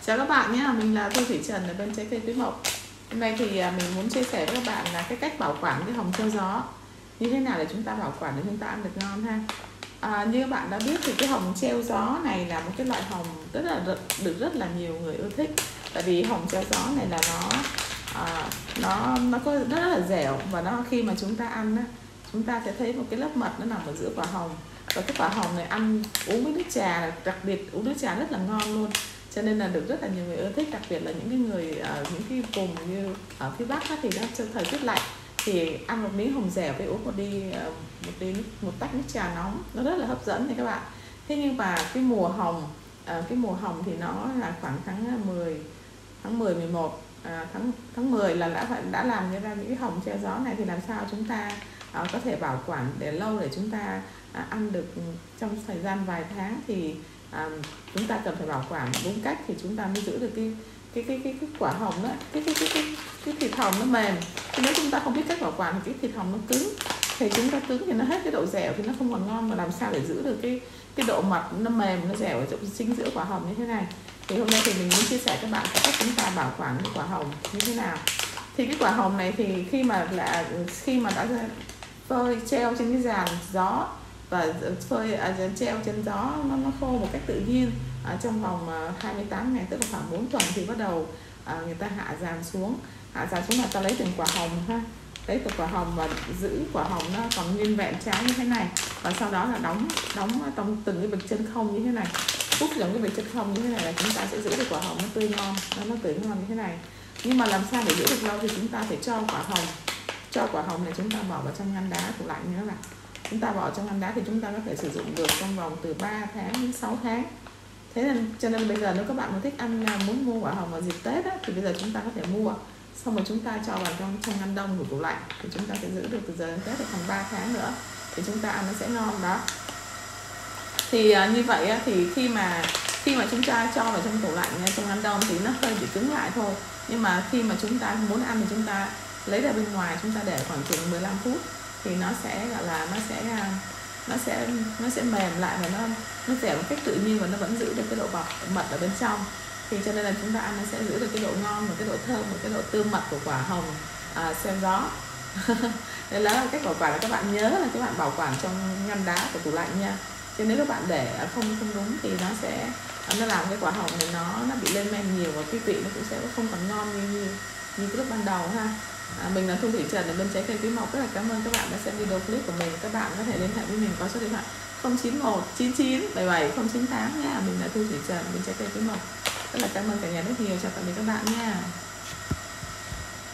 Chào các bạn nhé, mình là Thu Thủy Trần ở bên Trái Cây Quý Mộc. Hôm nay thì mình muốn chia sẻ với các bạn là cái cách bảo quản cái hồng treo gió. Như thế nào để chúng ta bảo quản để chúng ta ăn được ngon ha. Như các bạn đã biết thì cái hồng treo gió này là một cái loại hồng được rất là nhiều người ưa thích. Tại vì hồng treo gió này là nó có rất là dẻo, và khi mà chúng ta ăn chúng ta sẽ thấy một cái lớp mật nó nằm ở giữa quả hồng. Và cái quả hồng này ăn uống với nước trà, đặc biệt uống nước trà rất là ngon luôn. Cho nên là được rất là nhiều người ưa thích, đặc biệt là những cái người ở những cái vùng như ở phía Bắc thì nó trong thời tiết lạnh thì ăn một miếng hồng dẻo với uống một tách nước trà nóng nó rất là hấp dẫn này các bạn. Thế nhưng mà cái mùa hồng thì nó là khoảng tháng 10 11 tháng 10 là đã làm ra những cái hồng treo gió này, thì làm sao chúng ta có thể bảo quản để lâu để chúng ta ăn được trong thời gian vài tháng, thì chúng ta cần phải bảo quản đúng cách thì chúng ta mới giữ được cái quả hồng đó, cái thịt hồng nó mềm. Thì nếu chúng ta không biết cách bảo quản thì cái thịt hồng nó cứng, thì chúng ta cứng thì nó hết cái độ dẻo thì nó không còn ngon. Mà làm sao để giữ được cái độ mật nó mềm, nó dẻo ở chính giữa quả hồng như thế này. Thì hôm nay thì mình muốn chia sẻ các bạn cách chúng ta bảo quản cái quả hồng như thế nào. Thì cái quả hồng này thì khi mà đã phơi treo trên cái giàn gió và treo trên gió nó khô một cách tự nhiên trong vòng 28 ngày, tức là khoảng 4 tuần, thì bắt đầu người ta hạ giàn xuống là ta lấy từng quả hồng ha, lấy từng quả hồng và giữ quả hồng nó còn nguyên vẹn trái như thế này, và sau đó là đóng trong từng cái bịch chân không như thế này, hút giống cái bịch chân không như thế này là chúng ta sẽ giữ được quả hồng nó tươi ngon, nó tươi ngon như thế này. Nhưng mà làm sao để giữ được lâu thì chúng ta phải cho quả hồng này chúng ta bỏ vào trong ngăn đá tủ lạnh nữa các bạn. Chúng ta bỏ trong ngăn đá thì chúng ta có thể sử dụng được trong vòng từ 3 tháng đến 6 tháng. Thế nên cho nên bây giờ nếu các bạn muốn thích muốn mua quả hồng vào dịp Tết thì bây giờ chúng ta có thể mua, xong rồi chúng ta cho vào trong ngăn đông của tủ lạnh, thì chúng ta sẽ giữ được từ giờ đến Tết được khoảng 3 tháng nữa, thì chúng ta ăn nó sẽ ngon đó. Thì như vậy thì khi mà chúng ta cho vào trong tủ lạnh trong ngăn đông thì nó hơi bị cứng lại thôi, nhưng mà khi mà chúng ta muốn ăn thì chúng ta lấy ra bên ngoài, chúng ta để khoảng chừng 15 phút thì nó sẽ gọi là nó sẽ mềm lại và nó dẻo một cách tự nhiên, và nó vẫn giữ được cái độ mật ở bên trong. Thì cho nên là chúng ta ăn nó sẽ giữ được cái độ ngon và cái độ thơm và cái độ tươm mật của quả hồng treo gió. Đấy là cách bảo quản, là các bạn nhớ là các bạn bảo quản trong ngăn đá của tủ lạnh nha. Chứ nếu các bạn để không đúng thì nó làm cái quả hồng này nó bị lên men nhiều, và cái vị nó cũng sẽ không còn ngon như cái lúc ban đầu ha. Mình là Thu Thủy Trần ở bên Trái Cây Quý Mộc. Rất là cảm ơn các bạn đã xem video clip của mình. Các bạn có thể liên hệ với mình qua số điện thoại 091 99 77 098 nha. Mình là Thu Thủy Trần bên Trái Cây Quý Mộc. Rất là cảm ơn cả nhà rất nhiều. Chào tạm biệt các bạn nha.